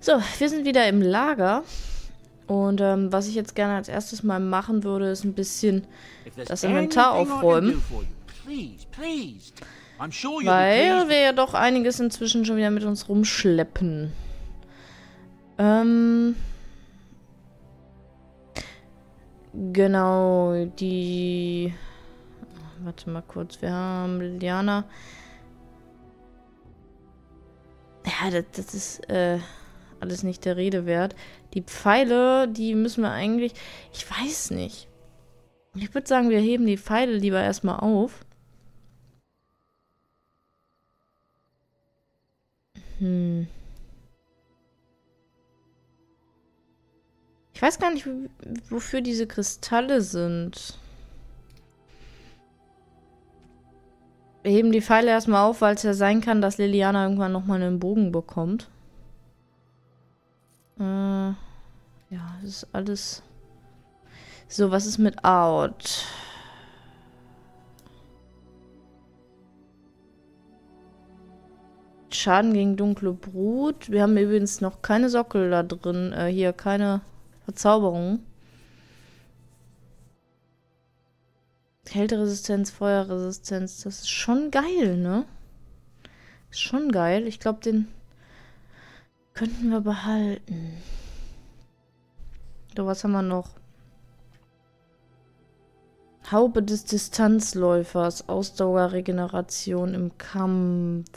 So, wir sind wieder im Lager. Und was ich jetzt gerne als erstes mal machen würde, ist ein bisschen das Inventar aufräumen. Weil wir ja doch einiges inzwischen schon wieder mit uns rumschleppen. Genau, die... Warte mal kurz, wir haben Liliana. Ja, das ist alles nicht der Rede wert. Die Pfeile, die müssen wir eigentlich... Ich weiß nicht. Ich würde sagen, wir heben die Pfeile lieber erstmal auf. Ich weiß gar nicht, wofür diese Kristalle sind. Wir heben die Pfeile erstmal auf, weil es ja sein kann, dass Liliana irgendwann nochmal einen Bogen bekommt. Ja, das ist alles... So, was ist mit Out? Schaden gegen dunkle Brut. Wir haben übrigens noch keine Sockel da drin. Hier keine Verzauberung. Kälteresistenz, Feuerresistenz. Das ist schon geil, ne? Ist schon geil. Ich glaube, den könnten wir behalten. So, was haben wir noch? Haube des Distanzläufers. Ausdauerregeneration im Kampf.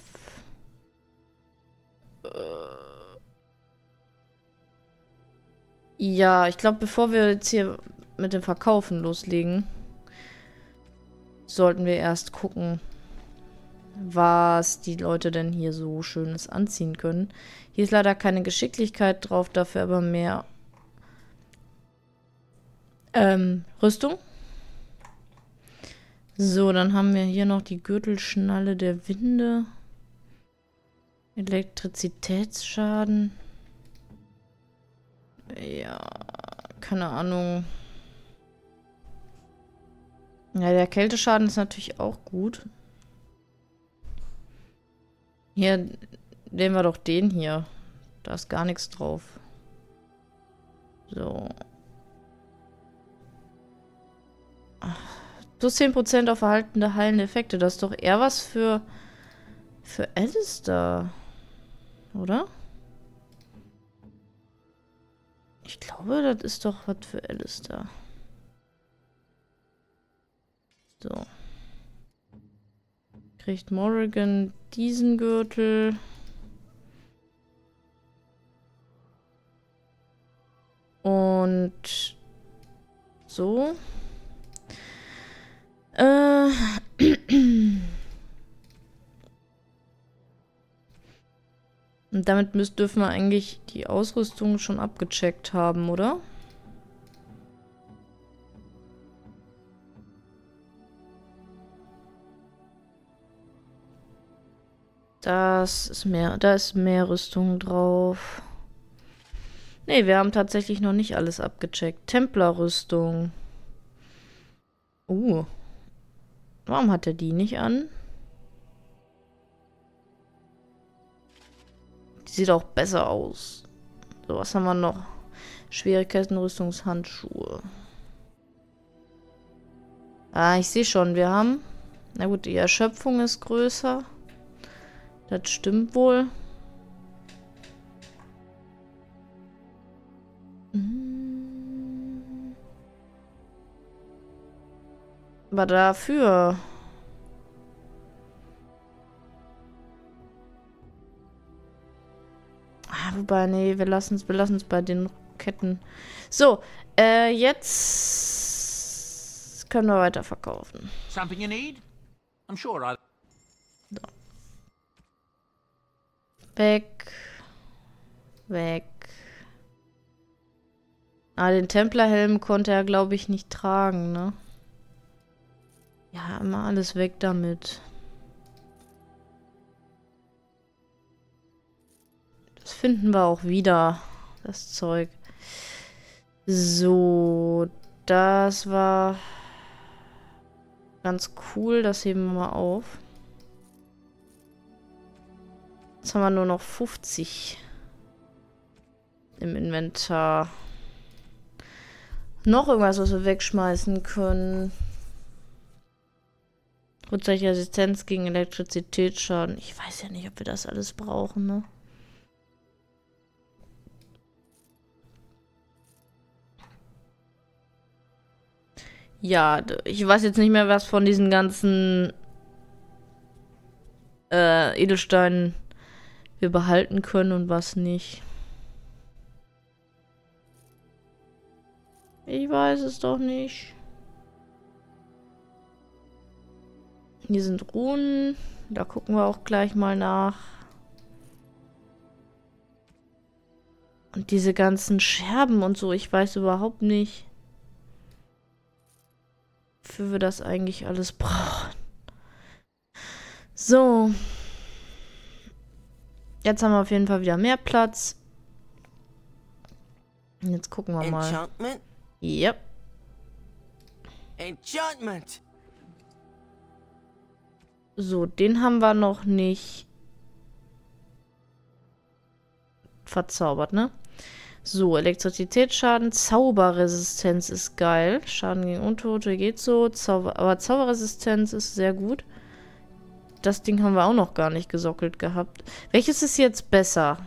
Ja, ich glaube, bevor wir jetzt hier mit dem Verkaufen loslegen, sollten wir erst gucken, was die Leute denn hier so Schönes anziehen können. Hier ist leider keine Geschicklichkeit drauf, dafür aber mehr Rüstung. So, dann haben wir hier noch die Gürtelschnalle der Winde. Elektrizitätsschaden. Ja, keine Ahnung. Ja, der Kälteschaden ist natürlich auch gut. Hier, nehmen wir doch den hier. Da ist gar nichts drauf. So. Plus 10% auf erhaltene heilende Effekte. Das ist doch eher was für Alistair. Oder? Ich glaube, das ist doch was für Alistair. So. Kriegt Morrigan diesen Gürtel. Und so. Und damit dürfen wir eigentlich die Ausrüstung schon abgecheckt haben, oder? Da ist mehr Rüstung drauf. Ne, wir haben tatsächlich noch nicht alles abgecheckt. Templerrüstung. Warum hat er die nicht an? Die sieht auch besser aus. So, was haben wir noch? Schwierigkeitenrüstungshandschuhe. Ah, ich sehe schon, wir haben... Na gut, die Erschöpfung ist größer. Das stimmt wohl. Aber dafür... Wobei, nee, wir lassen es bei den Ketten. So, jetzt können wir weiterverkaufen. Something you need? I'm sure I'll... So. Weg. Weg. Ah, den Templerhelm konnte er, glaube ich, nicht tragen, ne? Ja, immer alles weg damit. Das finden wir auch wieder, das Zeug. So, das war ganz cool. Das heben wir mal auf. Jetzt haben wir nur noch 50. im Inventar. Noch irgendwas, was wir wegschmeißen können. Kurzzeitige Resistenz gegen Elektrizitätsschaden. Ich weiß ja nicht, ob wir das alles brauchen, ne? Ja, ich weiß jetzt nicht mehr, was von diesen ganzen Edelsteinen wir behalten können und was nicht. Ich weiß es doch nicht. Hier sind Runen. Da gucken wir auch gleich mal nach. Und diese ganzen Scherben und so, ich weiß überhaupt nicht, wofür wir das eigentlich alles brauchen. So. Jetzt haben wir auf jeden Fall wieder mehr Platz. Und jetzt gucken wir mal. Enchantment? Yep. Enchantment! So, den haben wir noch nicht verzaubert, ne? So, Elektrizitätsschaden, Zauberresistenz ist geil. Schaden gegen Untote geht so. Aber Zauberresistenz ist sehr gut. Das Ding haben wir auch noch gar nicht gesockelt gehabt. Welches ist jetzt besser?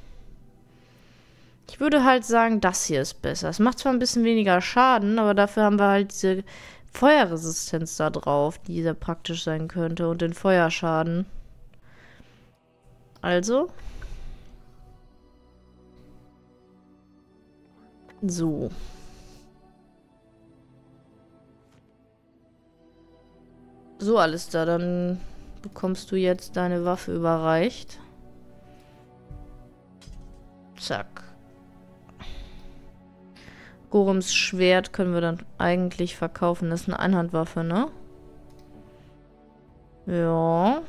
Ich würde halt sagen, das hier ist besser. Es macht zwar ein bisschen weniger Schaden, aber dafür haben wir halt diese Feuerresistenz da drauf, die sehr praktisch sein könnte. Und den Feuerschaden. Also. So. So, alles da. Dann bekommst du jetzt deine Waffe überreicht. Zack. Gorims Schwert können wir dann eigentlich verkaufen. Das ist eine Einhandwaffe, ne? Ja.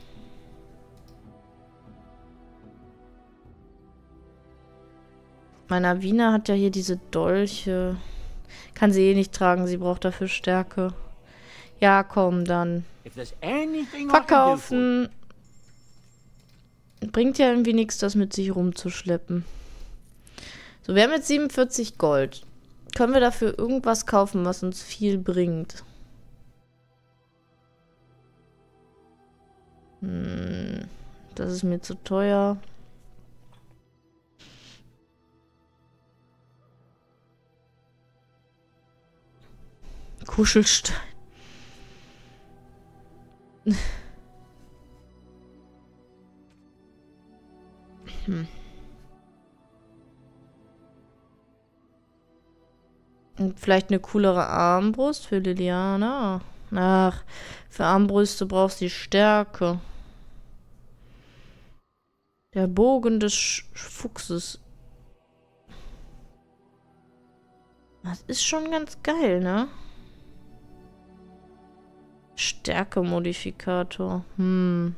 Meine Wiener hat ja hier diese Dolche. Kann sie eh nicht tragen, sie braucht dafür Stärke. Ja, komm, dann. Verkaufen. Bringt ja irgendwie nichts, das mit sich rumzuschleppen. So, wir haben jetzt 47 Gold. Können wir dafür irgendwas kaufen, was uns viel bringt? Das ist mir zu teuer. Kuschelstein. Und vielleicht eine coolere Armbrust für Liliana. Ach, für Armbrüste brauchst du die Stärke. Der Bogen des Fuchses. Das ist schon ganz geil, ne? Stärke-Modifikator. Sollen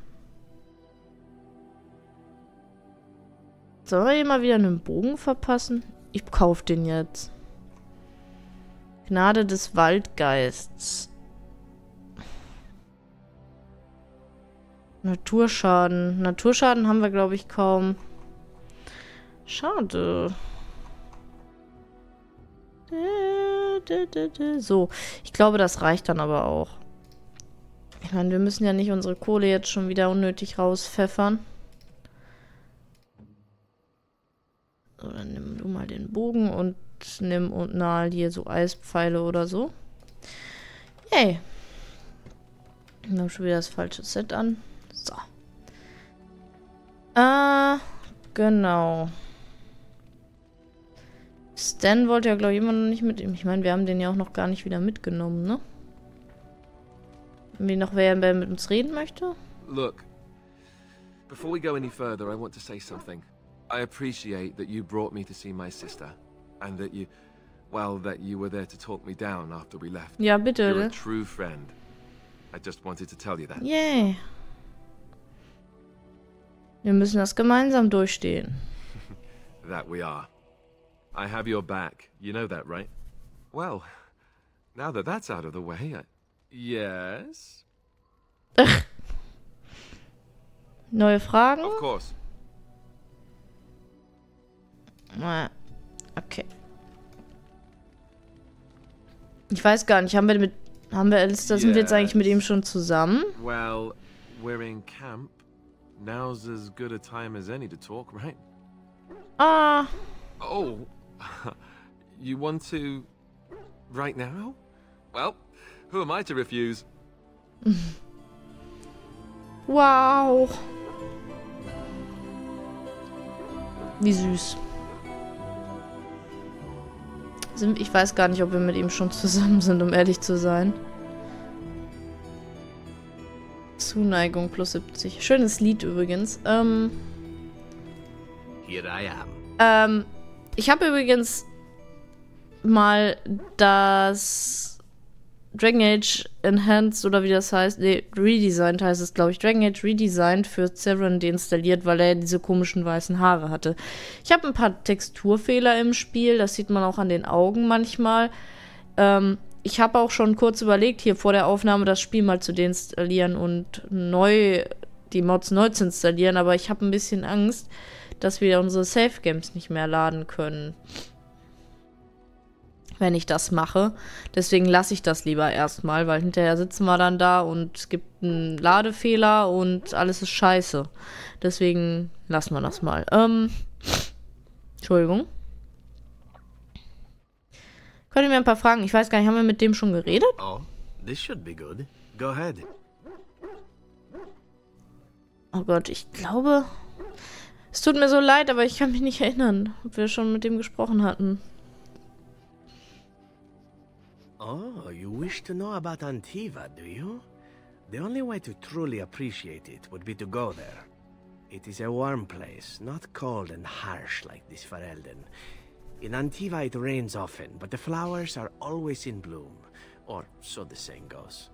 wir hier mal wieder einen Bogen verpassen? Ich kauf den jetzt. Gnade des Waldgeists. Naturschaden. Naturschaden haben wir, glaube ich, kaum. Schade. So, ich glaube, das reicht dann aber auch. Ich meine, wir müssen ja nicht unsere Kohle jetzt schon wieder unnötig rauspfeffern. So, dann nimm du mal den Bogen und nimm unten hier so Eispfeile oder so. Yay. Wir haben schon wieder das falsche Set an. So. Genau. Stan wollte ja, glaube ich, immer noch nicht mit ihm. Ich meine, wir haben den ja auch noch gar nicht wieder mitgenommen, ne? Wie noch wer mit uns reden möchte? Look, before we go any further, I want to say something. I appreciate that you brought me to see my sister, and that you were there to talk me down after we left. Ja, bitte. You're a true friend. I just wanted to tell you that. Yay. Wir müssen das gemeinsam durchstehen. That we are. I have your back. You know that, right? Well, now that that's out of the way, yes? Neue Fragen? Of course. Okay. Ich weiß gar nicht, haben wir Alistair, sind wir jetzt eigentlich mit ihm schon zusammen? Well, we're in camp. Now's as good a time as any to talk, right? Ah. Oh, you want to right now? Well, who am I to refuse? Wow. Wie süß. Ich weiß gar nicht, ob wir mit ihm schon zusammen sind, um ehrlich zu sein. Zuneigung plus 70. Schönes Lied übrigens. Here I am. Ich habe übrigens mal das Dragon Age Enhanced oder wie das heißt, nee, Redesigned heißt es, glaube ich. Dragon Age Redesigned für Severin deinstalliert, weil er diese komischen weißen Haare hatte. Ich habe ein paar Texturfehler im Spiel, das sieht man auch an den Augen manchmal. Ich habe auch schon kurz überlegt, hier vor der Aufnahme das Spiel mal zu deinstallieren und die Mods neu zu installieren, aber ich habe ein bisschen Angst, dass wir unsere Save Games nicht mehr laden können, wenn ich das mache. Deswegen lasse ich das lieber erstmal, weil hinterher sitzen wir dann da und es gibt einen Ladefehler und alles ist scheiße. Deswegen lassen wir das mal. Entschuldigung. Könnt ihr mir ein paar Fragen? Ich weiß gar nicht, haben wir mit dem schon geredet? Oh, this should be good. Go ahead. Oh Gott, ich glaube... Es tut mir so leid, aber ich kann mich nicht erinnern, ob wir schon mit dem gesprochen hatten. Oh, you wish to know about Antiva, do you? The only way to truly appreciate it would be to go there. It is a warm place, not cold and harsh like this Ferelden. In Antiva it rains often, but the flowers are always in bloom. Or so the saying goes.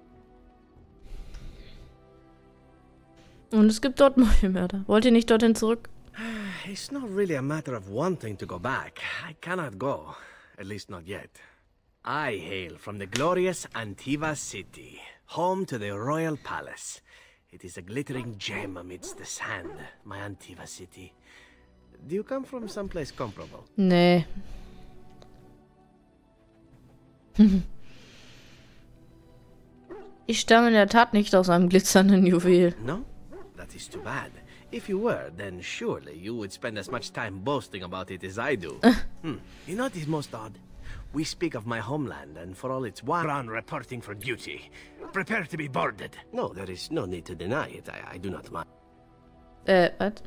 Und es gibt dort Meuchelmörder. Wollt ihr nicht dorthin zurück? It's not really a matter of wanting to go back. I cannot go. At least not yet. I hail from the glorious Antiva city, home to the royal palace. It is a glittering gem amidst the sand, my Antiva city. Do you come from someplace comparable? Nee. Ich stamme in der Tat nicht aus einem glitzernden Juwel. No? That is too bad. If you were, then surely you would spend as much time boasting about it as I do. You know what is most odd? We speak of my homeland, and for all its one reporting for duty, prepare to be boarded. No, there is no need to deny it. I do not mind. Was?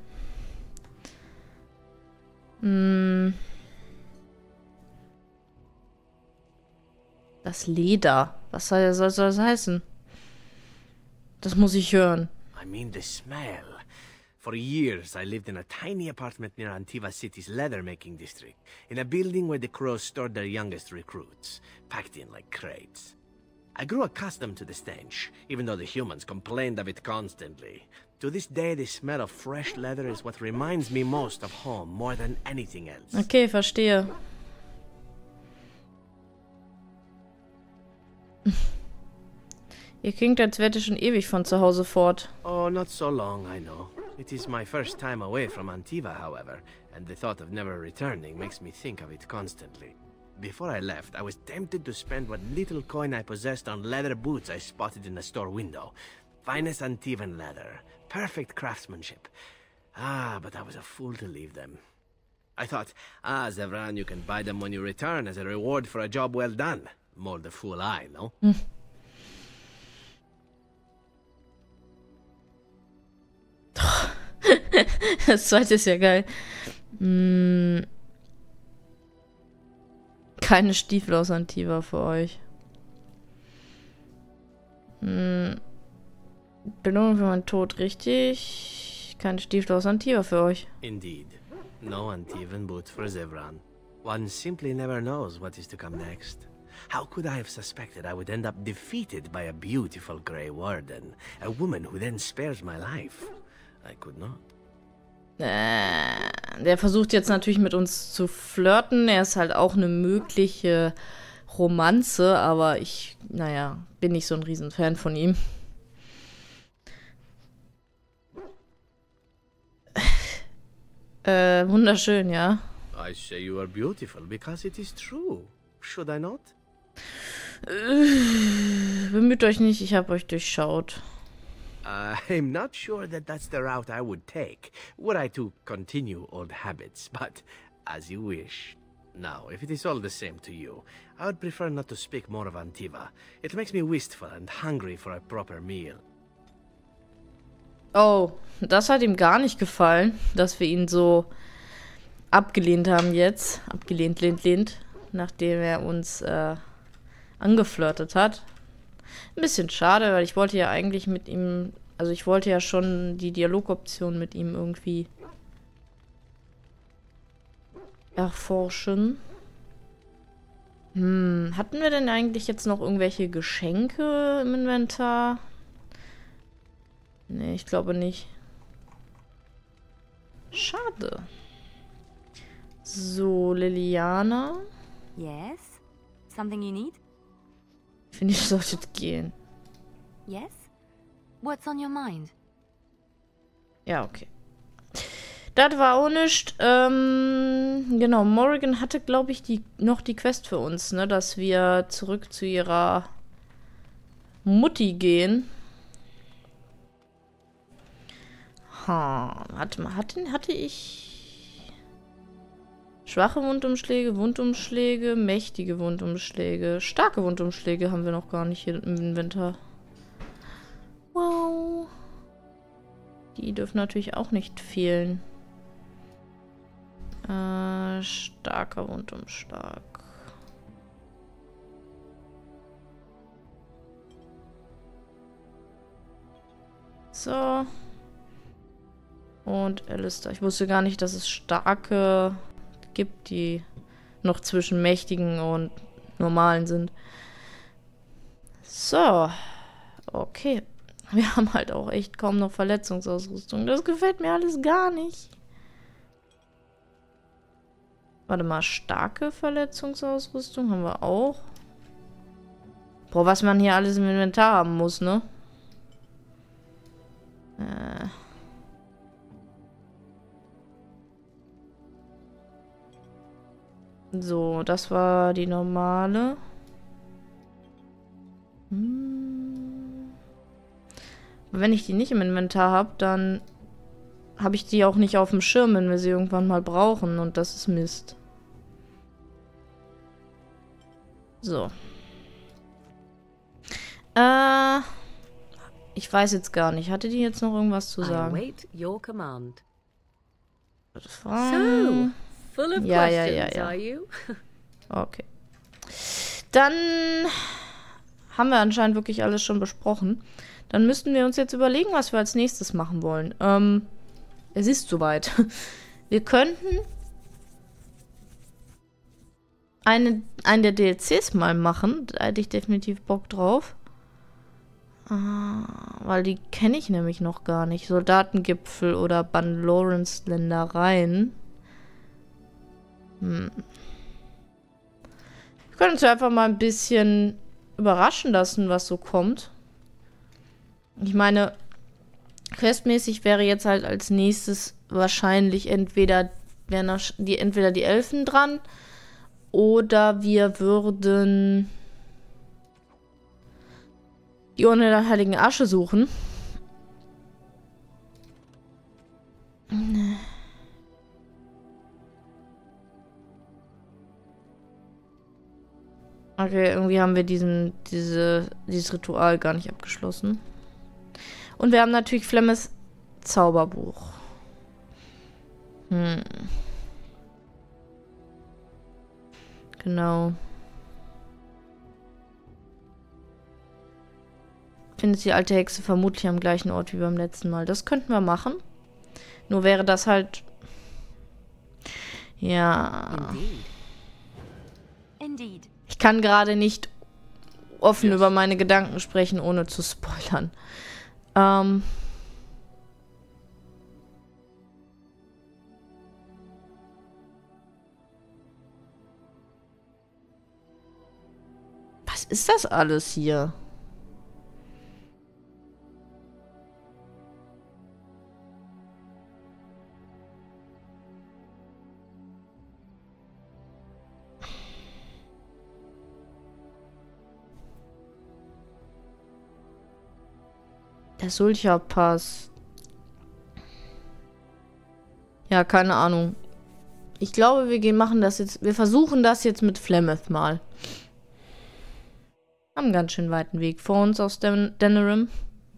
Das Leder. Was soll das heißen? Das muss ich hören. I mean the smell. For years, I lived in a tiny apartment near Antiva City's leather-making district, in a building where the crows stored their youngest recruits, packed in like crates. I grew accustomed to the stench, even though the humans complained of it constantly. To this day, the smell of fresh leather is what reminds me most of home, more than anything else. Okay, verstehe. Ihr klingt, als wärt ihr schon ewig von zu Hause fort. Oh, not so long, I know. It is my first time away from Antiva, however, and the thought of never returning makes me think of it constantly. Before I left, I was tempted to spend what little coin I possessed on leather boots I spotted in a store window. Finest Antivan leather, perfect craftsmanship. Ah, but I was a fool to leave them. I thought, Zevran, you can buy them when you return as a reward for a job well done. More the fool I, no? Das zweite ist ja geil. Keine Stiefel aus Antiva für euch. Belohnung für meinen Tod, richtig. Keine Stiefel aus Antiva für euch. Indeed. No Antivan boots for Zevran. One simply never knows what is to come next. How could I have suspected I would end up defeated by a beautiful Grey Warden? A woman who then spares my life? I could not. Der versucht jetzt natürlich mit uns zu flirten. Er ist halt auch eine mögliche Romanze, aber ich, naja, bin nicht so ein Riesenfan von ihm. Wunderschön, ja. I say you are beautiful because it is true. Should I not? Bemüht euch nicht, ich habe euch durchschaut. I'm not sure that that's the route I would take, were I to continue old habits, but as you wish. Now, if it is all the same to you, I would prefer not to speak more of Antiva. It makes me wistful and hungry for a proper meal. Oh, das hat ihm gar nicht gefallen, dass wir ihn so abgelehnt haben jetzt. Abgelehnt, nachdem er uns angeflirtet hat. Ein bisschen schade, weil ich wollte ja eigentlich mit ihm, also ich wollte ja schon die Dialogoption mit ihm irgendwie erforschen. Hatten wir denn eigentlich jetzt noch irgendwelche Geschenke im Inventar? Nee, ich glaube nicht. Schade. So, Liliana. Yes? Something you need? Ich finde, ihr solltet gehen. Yes? What's on your mind? Ja, okay. Das war auch nicht. Genau, Morrigan hatte, glaube ich, noch die Quest für uns, ne? Dass wir zurück zu ihrer Mutti gehen. Warte mal, hatte ich schwache Wundumschläge, mächtige Wundumschläge, starke Wundumschläge haben wir noch gar nicht hier im Inventar. Wow. Die dürfen natürlich auch nicht fehlen. Starker Wundumschlag. So. Und Alistair. Ich wusste gar nicht, dass es starke gibt, die noch zwischen mächtigen und normalen sind. So. Okay. Wir haben halt auch echt kaum noch Verletzungsausrüstung. Das gefällt mir alles gar nicht. Warte mal, starke Verletzungsausrüstung haben wir auch. Boah, was man hier alles im Inventar haben muss, ne? So, das war die normale. Wenn ich die nicht im Inventar habe, dann habe ich die auch nicht auf dem Schirm, wenn wir sie irgendwann mal brauchen. Und das ist Mist. So. Ich weiß jetzt gar nicht. Hatte die jetzt noch irgendwas zu sagen? Await your command. Fragen. Full of Ja. questions, are you? Okay. Dann haben wir anscheinend wirklich alles schon besprochen. Dann müssten wir uns jetzt überlegen, was wir als nächstes machen wollen. Es ist soweit. Wir könnten einen der DLCs mal machen. Da hätte ich definitiv Bock drauf. Weil die kenne ich nämlich noch gar nicht. Soldatengipfel oder Banlorens Ländereien. Wir können uns ja einfach mal ein bisschen überraschen lassen, was so kommt. Ich meine, questmäßig wäre jetzt halt als nächstes wahrscheinlich entweder die Elfen dran oder wir würden die Urne der Heiligen Asche suchen. Okay, irgendwie haben wir dieses Ritual gar nicht abgeschlossen. Und wir haben natürlich Flemmes Zauberbuch. Genau. Findet die alte Hexe vermutlich am gleichen Ort wie beim letzten Mal. Das könnten wir machen. Nur wäre das halt... Ja... Indeed. Ich kann gerade nicht offen über meine Gedanken sprechen, ohne zu spoilern. Was ist das alles hier? Sulcher-Pass. Ja, keine Ahnung. Ich glaube, wir versuchen das jetzt mit Flemeth mal. Haben einen ganz schön weiten Weg vor uns aus Denerim.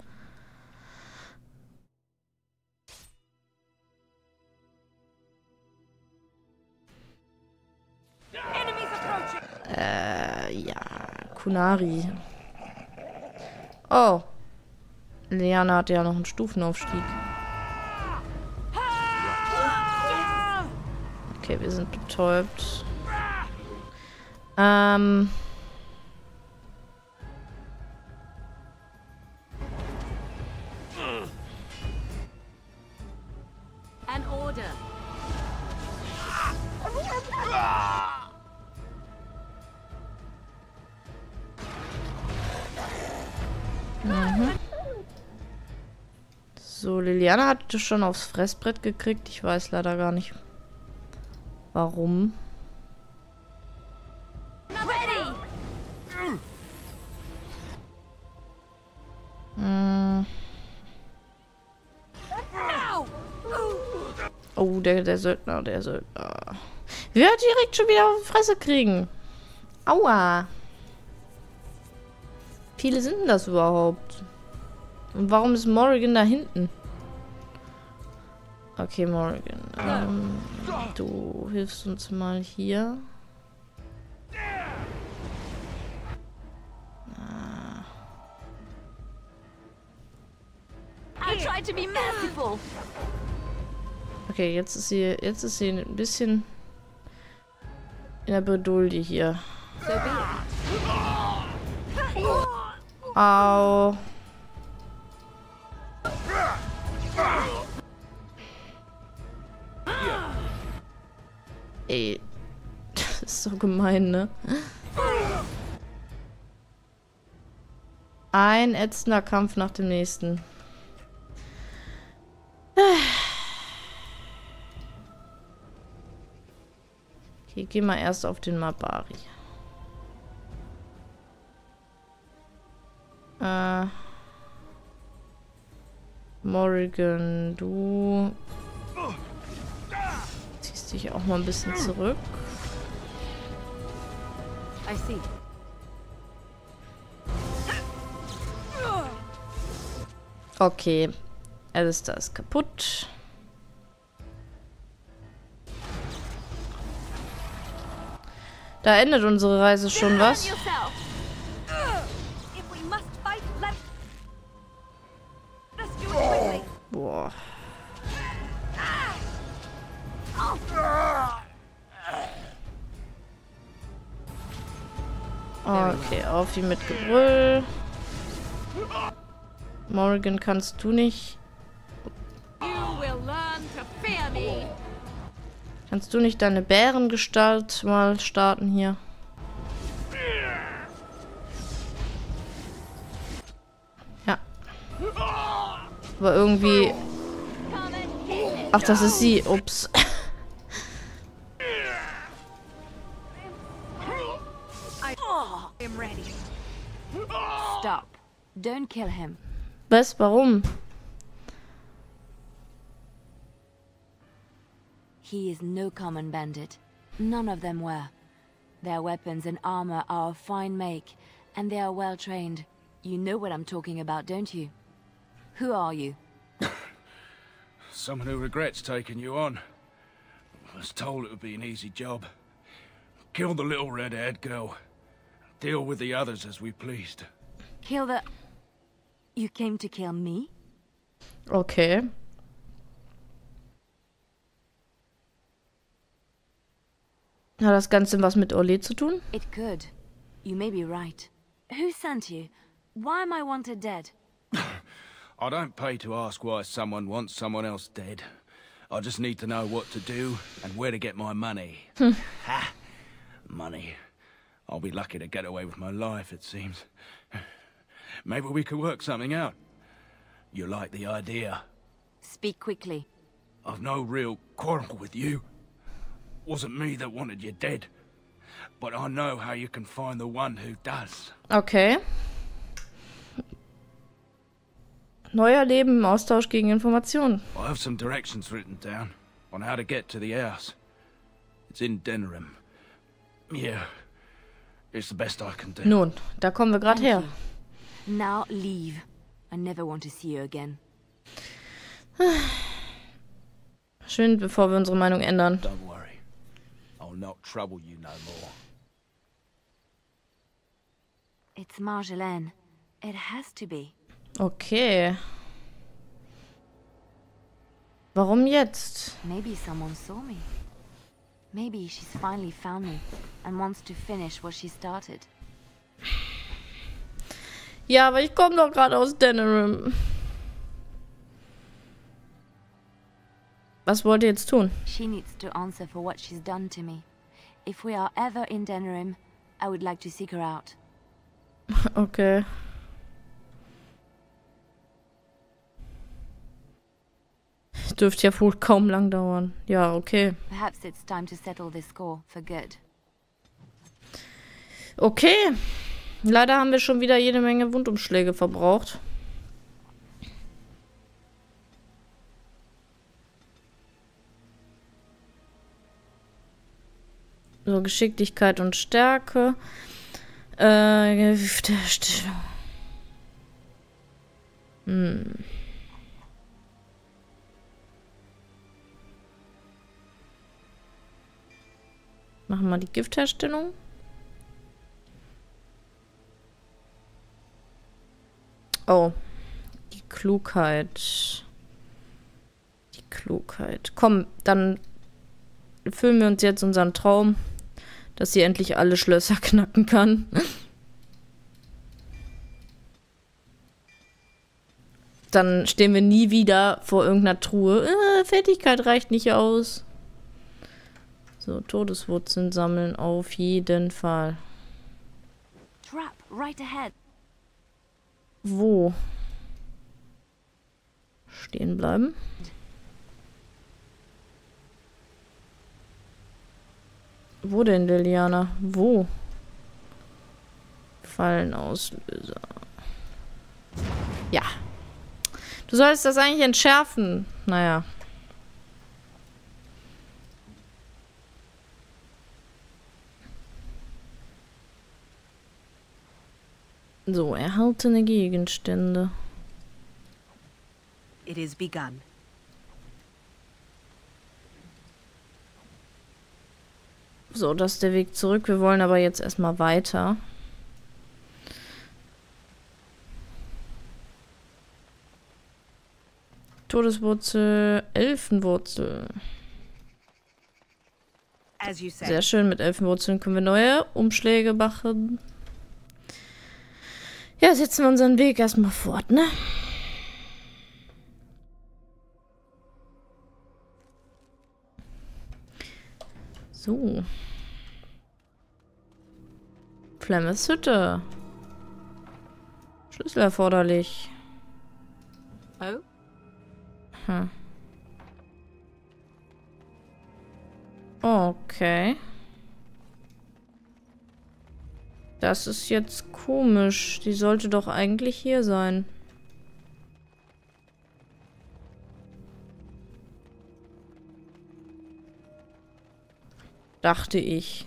Ja, Kunari. Oh. Liana hat ja noch einen Stufenaufstieg. Okay, wir sind betäubt. An order. So, Liliana hat das schon aufs Fressbrett gekriegt. Ich weiß leider gar nicht, warum. Oh, der Söldner. Wir werden direkt schon wieder auf die Fresse kriegen. Aua. Wie viele sind denn das überhaupt? Und warum ist Morrigan da hinten? Okay, Morrigan. Du hilfst uns mal hier. I tried to be merciful. Okay, jetzt ist sie ein bisschen in der Bredouille hier. Au. Ey, das ist so gemein, ne? Ein ätzender Kampf nach dem nächsten. Okay, geh mal erst auf den Mabari. Morrigan, du ziehst dich auch mal ein bisschen zurück. I see. Okay, Alistair ist kaputt. Da endet unsere Reise schon, was? Boah. Okay, auf wie mit Gebrüll. Morrigan, kannst du nicht... Kannst du nicht deine Bärengestalt mal starten hier? Ja. Aber irgendwie... Ach, das ist sie. Ups. Stop. Don't kill him. Was? Warum? He is no common bandit. None of them were. Their weapons and armor are of fine make, and they are well trained. You know what I'm talking about, don't you? Who are you? Someone who regrets taking you on. I was told it would be an easy job. Kill the little red-haired girl. Deal with the others as we pleased. Kill the... You came to kill me? Okay. Hat das Ganze was mit Ole zu tun? It could. You may be right. Who sent you? Why am I wanted dead? I don't pay to ask why someone wants someone else dead. I just need to know what to do and where to get my money. Ha! Money. I'll be lucky to get away with my life, it seems. Maybe we could work something out. You like the idea? Speak quickly. I've no real quarrel with you. Wasn't me that wanted you dead. But I know how you can find the one who does. Okay. Neuer Leben im Austausch gegen Informationen. I have some directions written down on how to get to the house. It's in Denerim. Yeah, it's the best I can do. Nun, da kommen wir gerade her. Now leave. I never want to see you again. Schön, bevor wir unsere Meinung ändern. Don't worry. I'll not trouble you no more. It's Marjolaine. It has to be. Okay. Warum jetzt? Maybe someone saw me. Maybe she's finally found me and wants to finish what she started. Ja, aber ich komme doch gerade aus Denerim. Was wollt ihr jetzt tun? She needs to answer for what she's done to me. If we are ever in Denerim, I would like to seek her out. Okay. Dürfte ja wohl kaum lang dauern. Ja, okay. Perhaps it's time to settle this score for good. Okay. Leider haben wir schon wieder jede Menge Wundumschläge verbraucht. So, Geschicklichkeit und Stärke. Giftherstellung. Machen wir die Giftherstellung. Oh. Die Klugheit. Die Klugheit. Komm, dann erfüllen wir uns jetzt unseren Traum, dass sie endlich alle Schlösser knacken kann. Dann stehen wir nie wieder vor irgendeiner Truhe. Fertigkeit reicht nicht aus. So, Todeswurzeln sammeln auf jeden Fall. Trap right ahead. Wo? Stehen bleiben. Wo denn, Liliana? Wo? Fallenauslöser. Ja. Du sollst das eigentlich entschärfen. Naja. So, erhaltene Gegenstände. It is begun. So, das ist der Weg zurück. Wir wollen aber jetzt erstmal weiter. Todeswurzel, Elfenwurzel. As you say. Sehr schön, mit Elfenwurzeln können wir neue Umschläge machen. Ja, setzen wir unseren Weg erstmal fort, ne? So. Flemmes Hütte. Schlüssel erforderlich. Oh? Hm. Okay. Das ist jetzt komisch. Die sollte doch eigentlich hier sein. Dachte ich.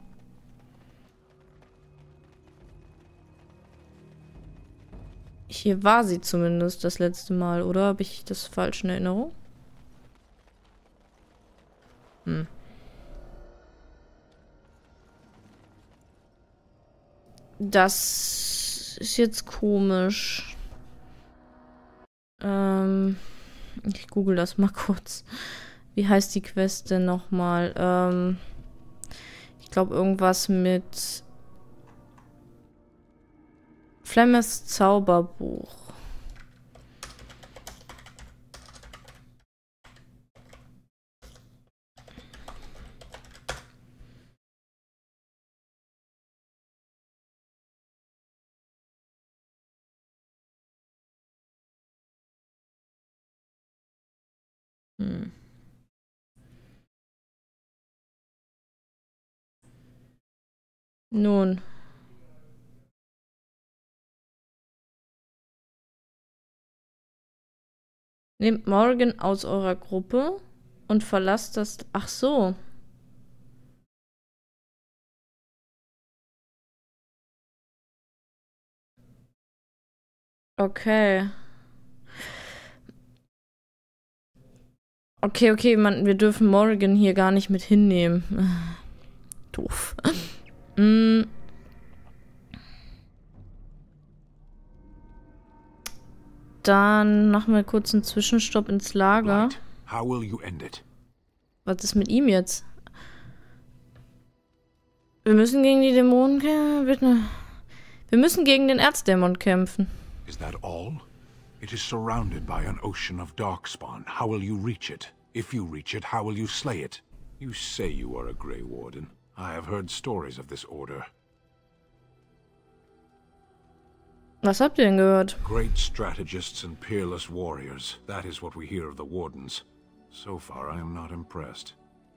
Hier war sie zumindest das letzte Mal, oder? Habe ich das falsch in Erinnerung? Hm. Das ist jetzt komisch. Ich google das mal kurz. Wie heißt die Quest denn nochmal? Ich glaube irgendwas mit Flemmes Zauberbuch. Nun. Nehmt Morgan aus eurer Gruppe und verlasst das... Ach so. Okay. Okay, Mann, wir dürfen Morgan hier gar nicht mit hinnehmen. Doof. Dann machen wir kurz einen Zwischenstopp ins Lager. Blight, how will you end it? Was ist mit ihm jetzt? Wir müssen gegen die Dämonen kämpfen. Wir müssen gegen den Erzdämon kämpfen. Is that all? It is surrounded by an ocean of darkspawn. How will you reach it? If you reach it, how will you slay it? You say you are a Grey Warden. I have heard stories of this order. Was habt ihr denn gehört? Great strategists and peerless warriors. That is what we hear of the Wardens. So far, I am not impressed.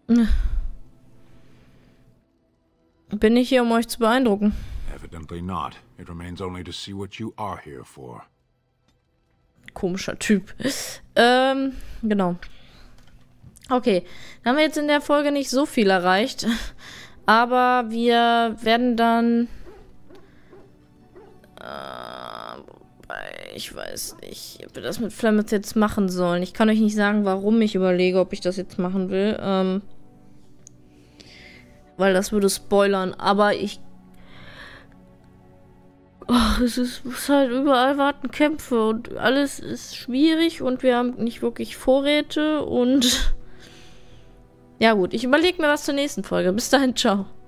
Bin ich hier, um euch zu beeindrucken? Evidently not. It remains only to see what you are here for. Komischer Typ. Genau. Okay, dann haben wir jetzt in der Folge nicht so viel erreicht. Aber wir werden dann... ich weiß nicht, ob wir das mit Flemeth jetzt machen sollen. Ich kann euch nicht sagen, warum ich überlege, ob ich das jetzt machen will. Weil das würde spoilern. Aber ich... Oh, es ist halt überall warten Kämpfe und alles ist schwierig und wir haben nicht wirklich Vorräte und... Ja gut, ich überlege mir was zur nächsten Folge. Bis dahin, ciao.